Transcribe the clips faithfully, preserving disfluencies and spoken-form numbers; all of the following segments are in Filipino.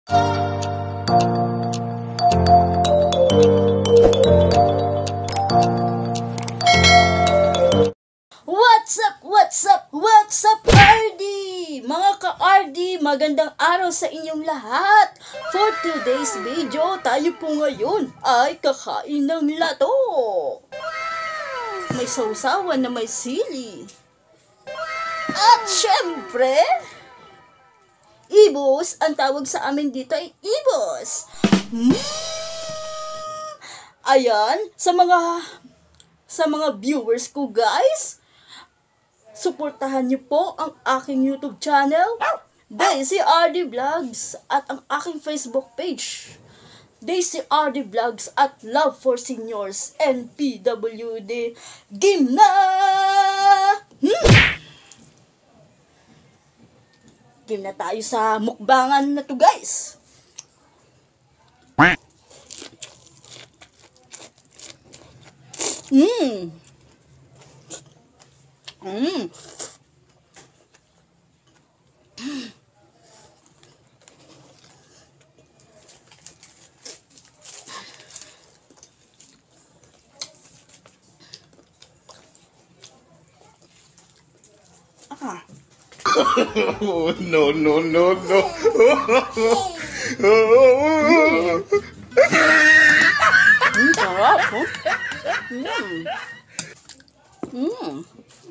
What's up, what's up, what's up, R D? Mga ka-R D, magandang araw sa inyong lahat. For today's video, tayo po ngayon ay kakain ng lato. May sausawan na may sili. At syempre, ibus, ang tawag sa amin dito ay ibus. Mm. Ayan, sa mga sa mga viewers ko guys, suportahan niyo po ang aking YouTube channel, Daisy R D Vlogs, at ang aking Facebook page, Daisy R D Vlogs at Love for Seniors and P W D. Game na! Hmm? Game na tayo sa mukbangan na to guys. Mmm. Mmm. Ah. Oh, no, no, no, no. Mm, sarap, huh? Mm. Mm.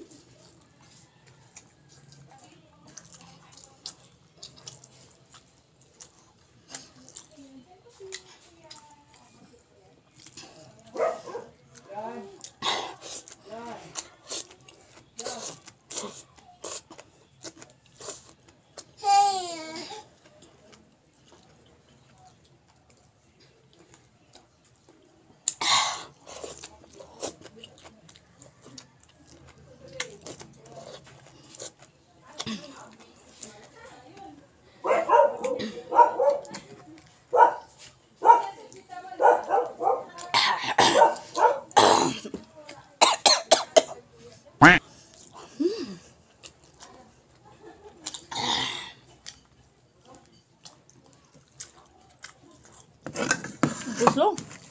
Gusto?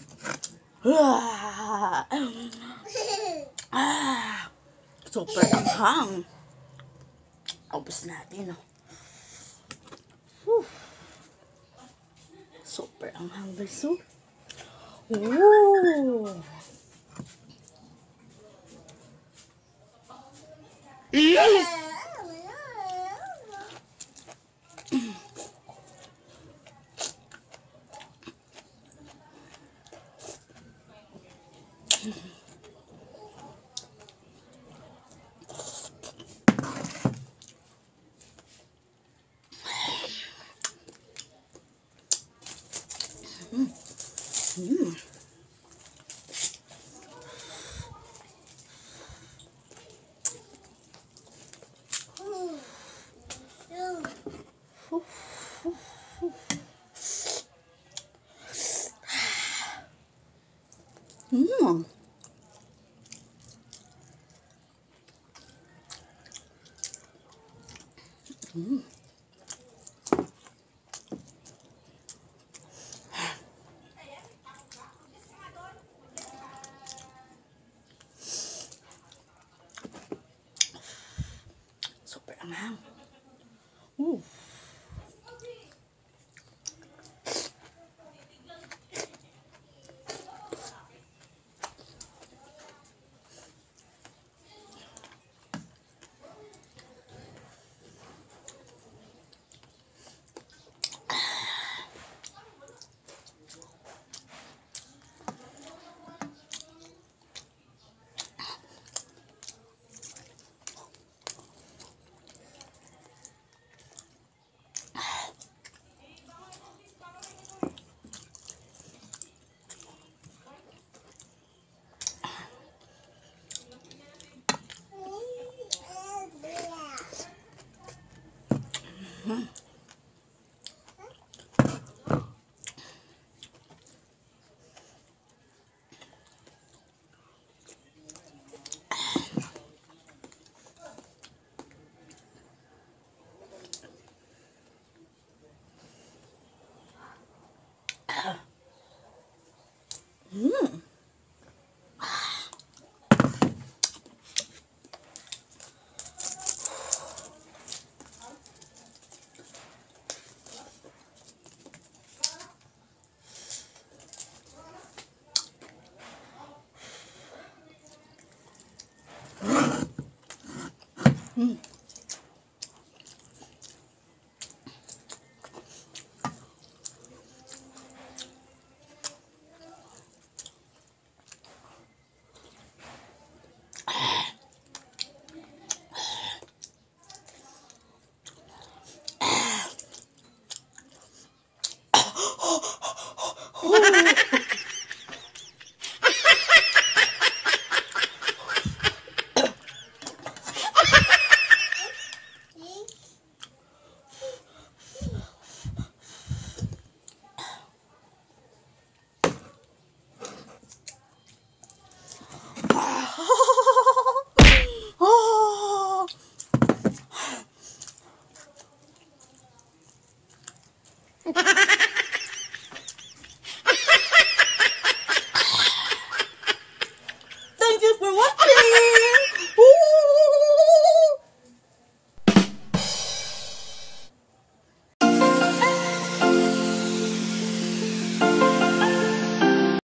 Ah, ah, super anghang. Ubus natin, no? Whew. Super anghang, guys, oh. Ooh. Mm. Mm. Mm.